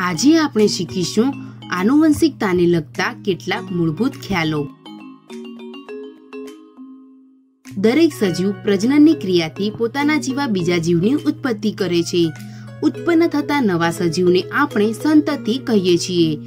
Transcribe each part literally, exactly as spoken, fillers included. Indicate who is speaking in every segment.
Speaker 1: આજે આપણે શીખીશું આનુવંશિકતાને લગતા કેટલાક મૂળભૂત ખ્યાલો। દરેક સજીવ પ્રજનનની ક્રિયાથી પોતાના જેવા બીજા જીવની ઉત્પત્તિ કરે છે। ઉત્પન્ન થતા નવા સજીવને આપણે સંતતિ કહીએ છીએ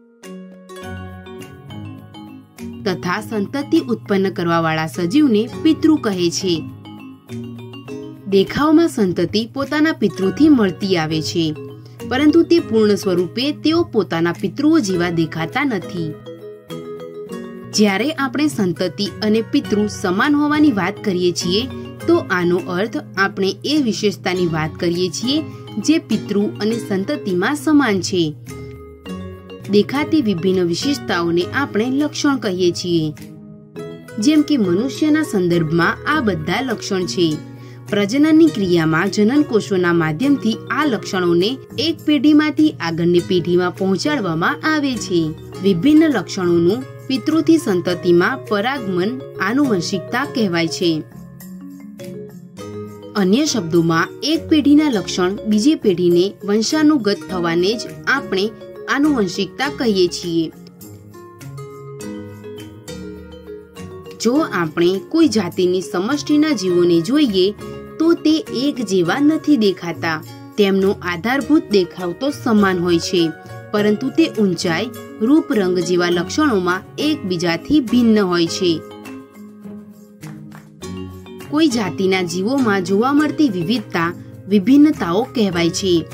Speaker 1: તથા સંતતિ ઉત્પન્ન કરવાવાળા સજીવને પિતૃ કહે છે। દેખાવમાં સંતતિ પોતાના પિતૃથી મળતી આવે છે, પરંતુ તે પૂર્ણ સ્વરૂપે તેઓ પોતાના પિતૃઓ જેવા દેખાતા નથી। જ્યારે આપણે સંતતિ અને પિતૃ સમાન હોવાની વાત કરીએ છીએ તો આનો અર્થ આપણે એ વિશેષતાની વાત કરીએ છીએ જે પિતૃ અને સંતતિમાં સમાન છે। દેખાતી વિભિન્ન વિશેષતાઓને આપણે લક્ષણ કહીએ છીએ, જેમ કે મનુષ્યના સંદર્ભમાં આ બધા લક્ષણ છે। પ્રજનનની ક્રિયામાં જનન કોષોના માધ્યમથી આ લક્ષણોને એક પેઢીમાંથી આગળની પેઢીમાં પહોંચાડવામાં આવે છે। વિભિન્ન લક્ષણોનું પિતૃથી સંતતિમાં પરાગમન આનુવંશિકતા કહેવાય છે। અન્ય શબ્દોમાં એક પેઢીના લક્ષણ બીજી પેઢીને વંશાનુગત થવાને જ આપણે આનુવંશિકતા કહીએ છીએ। જો આપણે કોઈ જાતિની સમષ્ટિના જીવોને જોઈએ તો તે એક જેવા નથી દેખાતા। તેમનો આધારભૂત દેખાવ તો સમાન હોય છે, પરંતુ તે ઊંચાઈ, રૂપ, રંગ જેવા લક્ષણોમાં એકબીજાથી ભિન્ન હોય છે। કોઈ જાતિના જીવોમાં જોવા મળતી વિવિધતા વિભિન્નતાઓ કહેવાય છે।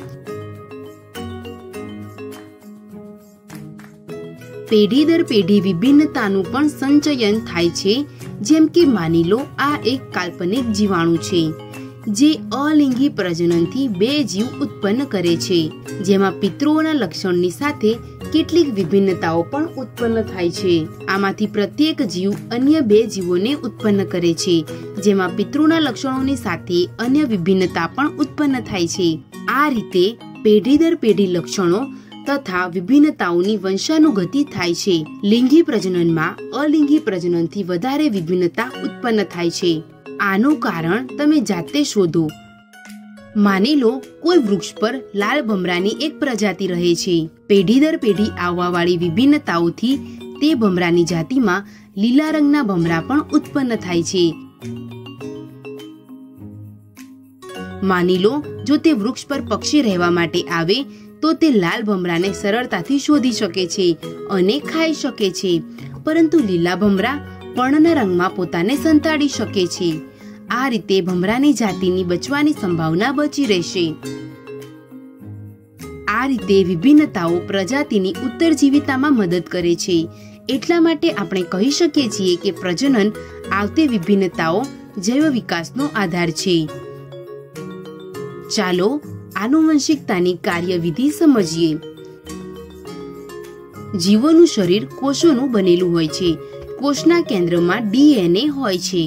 Speaker 1: પેઢી દર પેઢી વિભિન્નતાનું પણ સંચયન થાય છે। જેમ કે માની લો આ એક કાલ્પનિક જીવાણુ છે જે અલિંગી પ્રજનનથી બે જીવ ઉત્પન્ન કરે છે, જેમાં પિતૃઓના લક્ષણની સાથે કેટલીક વિભિન્નતાઓ પણ ઉત્પન્ન થાય છે। આમાંથી પ્રત્યેક જીવ અન્ય બે જીવોને ઉત્પન્ન કરે છે, જેમાં પિતૃના લક્ષણોની સાથે અન્ય વિભિન્નતા પણ ઉત્પન્ન થાય છે। આ રીતે પેઢી દર પેઢી લક્ષણો તથા વિભિન્નતાઓની વંશાનુગતિ થાય છે। લિંગી પ્રજનનમાં અલિંગી પ્રજનનથી વધારે વિભિન્નતા ઉત્પન્ન થાય છે। આનું કારણ તમે જાતે શોધો। માની લો કોઈ વૃક્ષ પર લાલ ભમરાની એક પ્રજાતિ રહે છે। પેઢી દર પેઢી આવવાવાળી વિભિન્નતાઓથી તે ભમરાની જાતિમાં લીલા રંગના ભમરા પણ ઉત્પન્ન થાય છે। માની લો જો તે વૃક્ષ પર પક્ષી રહેવા માટે આવે તો તે લાલ ભમરાને સરળતાથી શોધી શકે છે અને ખાઈ શકે છે, પરંતુ લીલા ભમરા પર્ણના રંગમાં પોતાને સંતાડી શકે છે। આ રીતે ભમરાની જાતિની બચવાની સંભાવના બચી રહેશે। આ રીતે વિભિન્નતાઓ પ્રજાતિની ઉત્તરજીવિતામાં મદદ કરે છે। એટલા માટે આપણે કહી શકીએ છીએ કે પ્રજનન આવતી વિભિન્નતાઓ જૈવ વિકાસનો આધાર છે। ચાલો આનુવંશિકતાની કાર્યવિધિ સમજીએ। જીવોનું શરીર કોષોનું બનેલું હોય છે। કોષના કેન્દ્રમાં ડીએનએ હોય છે।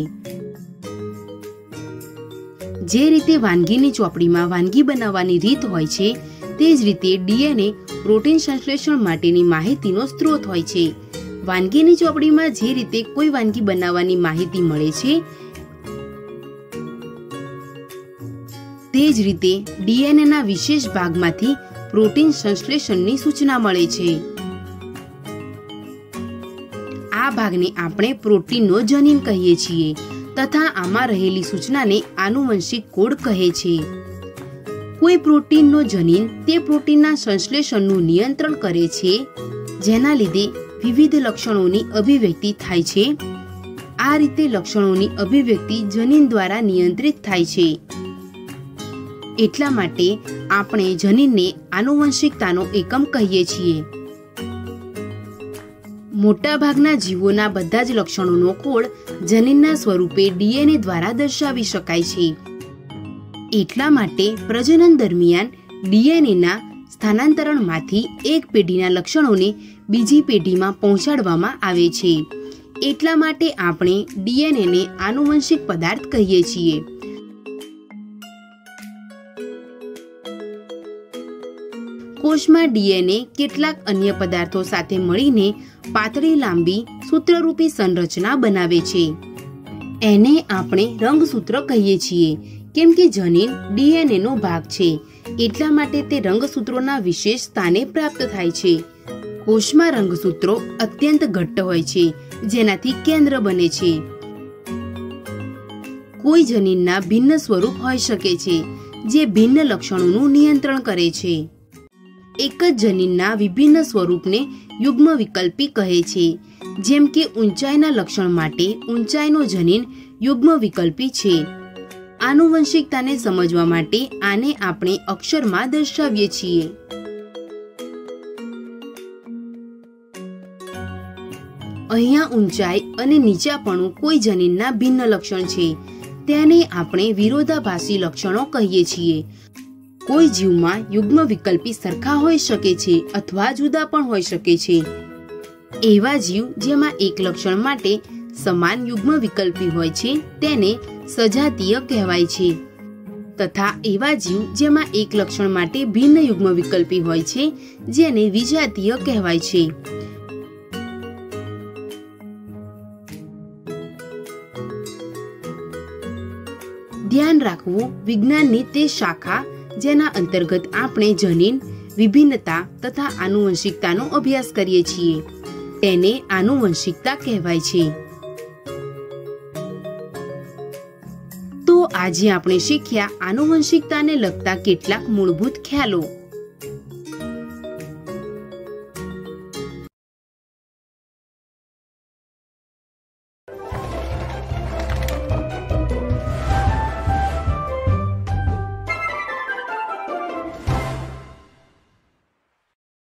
Speaker 1: જે રીતે વાનગીની ચોપડીમાં વાનગી બનાવવાની રીત હોય છે, તે જ રીતે ડીએનએ પ્રોટીન સંશ્લેષણ માટેની માહિતીનો સ્ત્રોત હોય છે। વાનગીની ચોપડીમાં જે રીતે કોઈ વાનગી બનાવવાની માહિતી મળે છે, તે જ રીતે ડીએનએના વિશેષ ભાગમાંથી પ્રોટીન સંશ્લેષણની સૂચના મળે છે। આ ભાગને આપણે પ્રોટીનનો જનીન કહીએ છીએ તથા આમાં રહેલી સૂચનાને આનુવંશિક કોડ કહે છે। કોઈ પ્રોટીનનો જનીન તે પ્રોટીનના સંશ્લેષણનું નિયંત્રણ કરે છે, જેના લીધે વિવિધ લક્ષણોની અભિવ્યક્તિ થાય છે। આ રીતે લક્ષણોની અભિવ્યક્તિ જનીન દ્વારા નિયંત્રિત થાય છે। એટલા માટે આપણે જનીનને આનુવંશિકતાનો એકમ કહીએ છીએ। મોટાભાગના જીવોના બધા જ લક્ષણોનો કોડ જનીનના સ્વરૂપે ડીએનએ દ્વારા દર્શાવી શકાય છે। એટલા માટે પ્રજનન દરમિયાન ડીએનએના સ્થાનાંતરણમાંથી એક પેઢીના લક્ષણોને બીજી પેઢીમાં પહોંચાડવામાં આવે છે। એટલા માટે આપણે ડીએનએને આનુવંશિક પદાર્થ કહીએ છીએ। કોષમાં ડીએનએ કેટલાક અન્ય પદાર્થો સાથે મળીને પાતળી લાંબી સૂત્રરૂપી સંરચના બનાવે છે। એને આપણે રંગસૂત્ર કહીએ છીએ, કેમ કે જનીન ડીએનએ નો ભાગ છે। એટલા માટે તે રંગસૂત્રોના વિશેષ સ્થાને પ્રાપ્ત થાય છે. કોષમાં રંગસૂત્રો અત્યંત ઘટ્ટ હોય છે, જેનાથી કેન્દ્ર બને છે. કોઈ જનીનના ભિન્ન સ્વરૂપ હોઈ શકે છે, જે ભિન્ન લક્ષણોનું નિયંત્રણ કરે છે. એક જ જનીનના વિભિન્ન સ્વરૂપને યુગ્મ વિકલ્પી કહે છે. જેમ કે ઊંચાઈના લક્ષણ માટે ઊંચાઈનો જનીન યુગ્મ વિકલ્પી છે. આનુવંશિકતાને સમજવા માટે આને આપણે અક્ષરમાં દર્શાવીએ છીએ. અહીંયા ઊંચાઈ અને નીચાપણું કોઈ જનીનના ભિન્ન લક્ષણ છે. તેને આપણે વિરોધાભાસી લક્ષણો કહીએ છીએ. કોઈ જીવમાં યુગ્મ વિકલ્પી સરખા હોઈ શકે છે અથવા જુદા પણ હોઈ શકે છે. એવા જીવ જેમાં એક લક્ષણ માટે સમાન યુગ્મ વિકલ્પી હોય છે તેને સજાતીય કહેવાય છે, તથા એવા જીવ જેમાં એક લક્ષણ માટે ભિન્ન યુગ્મ વિકલ્પી હોય છે જેને વિજાતીય કહેવાય છે. ધ્યાન રાખવું, વિજ્ઞાનની તે શાખા જેના અંતર્ગત આપણે જનીન, વિભિન્નતા તથા આનુવંશિકતાનો અભ્યાસ કરીએ છીએ તેને આનુવંશિકતા કહેવાય છે. તો આજે આપણે શીખ્યા આનુવંશિકતાને લગતા કેટલાક મૂળભૂત ખ્યાલો.